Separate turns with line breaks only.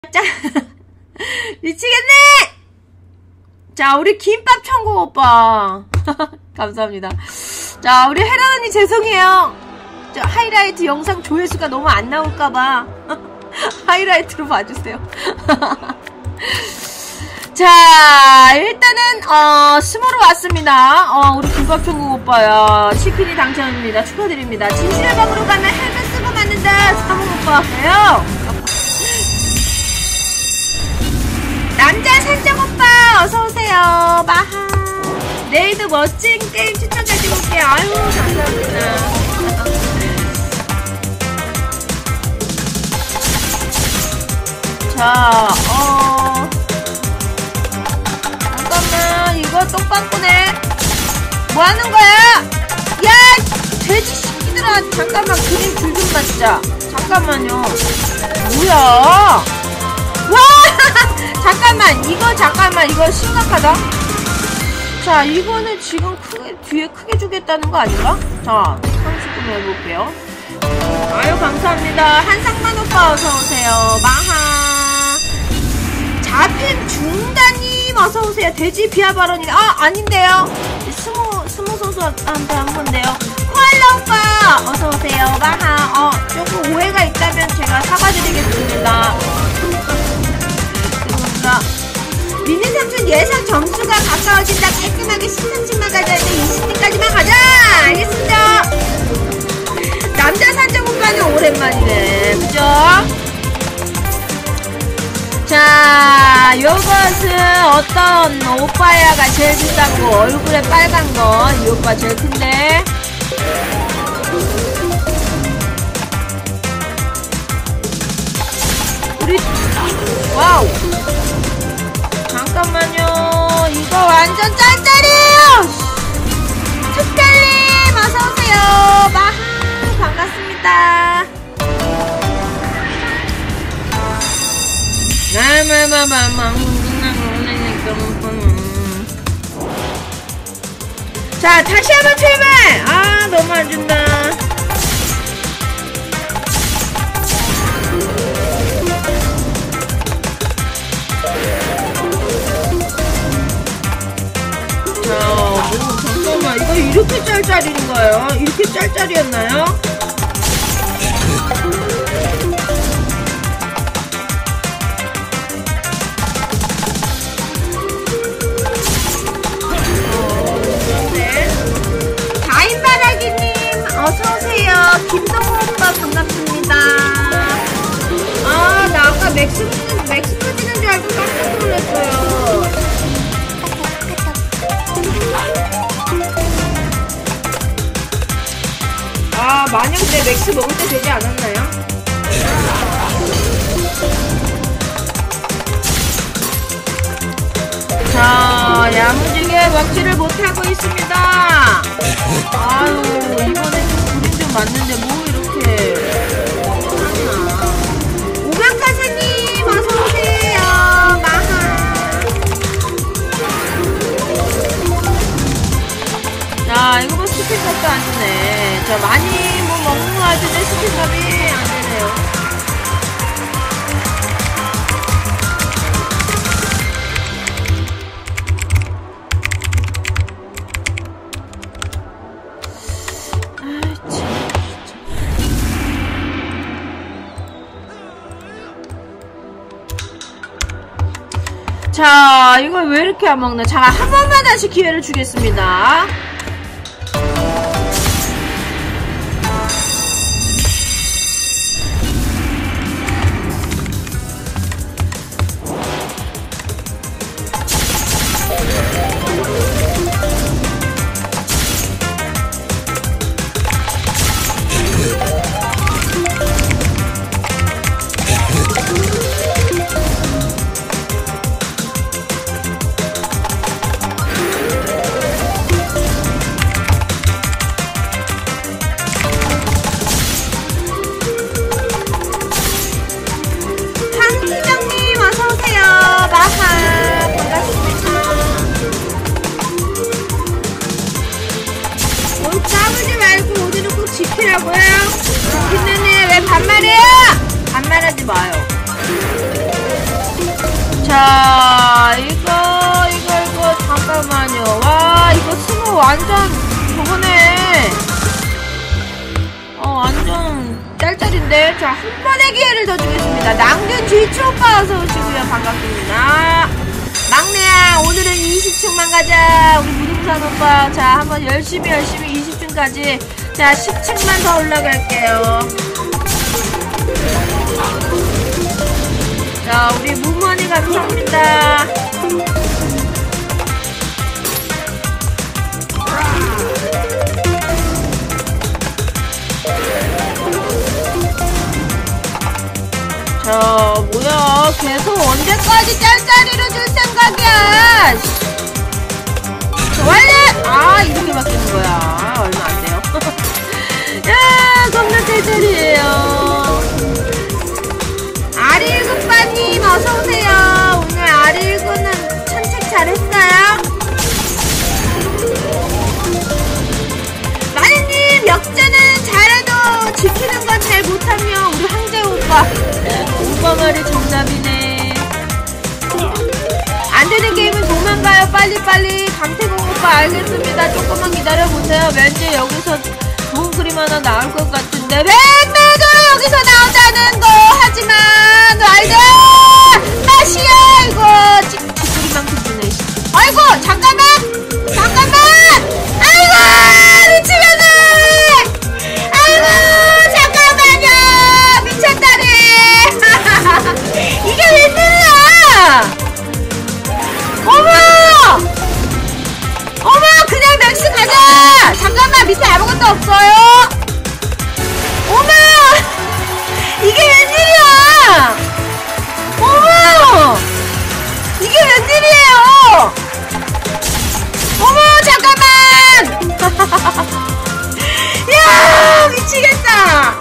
짜 미치겠네. 자, 우리 김밥 천국 오빠 감사합니다. 자, 우리 헤라 언니 죄송해요. 자, 하이라이트 영상 조회수가 너무 안 나올까봐 하이라이트로 봐주세요. 자, 일단은 스모로 왔습니다. 우리 김밥 천국 오빠야 치킨이 당첨입니다. 축하드립니다. 진실의 방으로 가면 헬멧 쓰고 맞는다. 사모 오빠예요. 남자 산장 오빠 어서오세요. 마하. 내일도 멋진 게임 추천 가지고 올게요. 아유, 감사합니다. 자, 잠깐만, 이거 똥빵꾸네. 뭐 하는 거야? 야, 돼지 새끼들아, 잠깐만, 그림 줄 좀 맞자. 잠깐만요. 뭐야? 와! 잠깐만, 이거 심각하다. 자, 이거는 지금 뒤에 크게 주겠다는 거 아닌가? 자, 상수 좀 해볼게요. 아유, 감사합니다. 한상만 오빠 어서오세요. 마하. 잡힌 중단님 어서오세요. 돼지 비하 발언이다. 아닌데요. 스모 선수한테 한 건데요. 코알라 오빠 어서오세요. 마하. 조금 오해가 있다면 제가 사과드리겠습니다. 미니 삼촌 예상 점수가 가까워진다. 깔끔하게 13층만 가자. 이제 20층까지만 가자. 알겠습니다. 남자 산장 오빠는 오랜만이네. 그죠? 자, 요것은 어떤 오빠야가 제일 비싸고 얼굴에 빨간 거. 이 오빠 제일 큰데. 우리 와우. 잠깐만요. 이거 완전 짤짤이에요. 축달님 어서오세요. 마하 반갑습니다. 자, 다시 한번 출발. 너무 안 준다. 잠깐만, 이거 이렇게 짤짤인가요? 이렇게 짤짤이었나요? 다인바라기님 어서오세요. 김동호 오빠 반갑습니다. 나 아까 맥스 터지는 줄 알고 깜짝 놀랐어요. 만약 내 맥스 먹을 때 되지 않았나요? 자, 야무지게 먹지를 못하고 있습니다. 아유, 이번에 좀 그림 좀 맞는데 뭐 이렇게 하나. 오각가사님 어서오세요. 마하. 자, 이거 뭐 스피커도 안 주네. 자, 많이 뭐 먹는 거 같은데 스피커이 안 되네요. 자, 이걸 왜 이렇게 안 먹나? 자, 한 번만 다시 기회를 주겠습니다. 지키라고요? 지키느니 왜 반말해요? 반말하지 마요. 자, 이거 잠깐만요. 와, 이거 스모 완전 저거네. 완전 짤짤인데. 자, 한 번의 기회를 더 주겠습니다. 낭균 지추 오빠 어서 오시고요. 반갑습니다. 막내야, 오늘은 20층만 가자. 우리 무등산 오빠. 자, 한번 열심히 20층까지. 자, 10층만 더 올라갈게요. 자, 우리 무머니 감사합니다. 자, 뭐야. 계속 언제까지 짤짤이로 줄 생각이야. 완료! 이렇게 바뀌는 거야. 얼마 안 돼요. 야, 겁나 짤짤이에요. 아릴구빠님, 어서오세요. 오늘 아릴구는 산책 잘했어요? 마리님, 역전은 잘해도 지키는 건 잘 못하면 우리 황제 오빠. 오빠 말이 정답이네. 안되는 게임은 도망가요. 빨리빨리. 강태공 오빠 알겠습니다. 조금만 기다려보세요. 왠지 여기서 좋은 그림 하나 나올 것 같은데. 맨매도 여기서 나온다는 거 하지만 알죠? 맛이야 이거. 찌끄리만큼 주네. 아이고 잠깐만. 아이고 미치겠네. 아이고 잠깐만요. 미쳤다네. 이게 웬일이야. 어머 그냥 맥스 가자. 잠깐만 밑에 아무것도 없어요. 어머 이게 웬일이야. 어머 이게 웬일이에요. 어머 잠깐만. 야 미치겠다.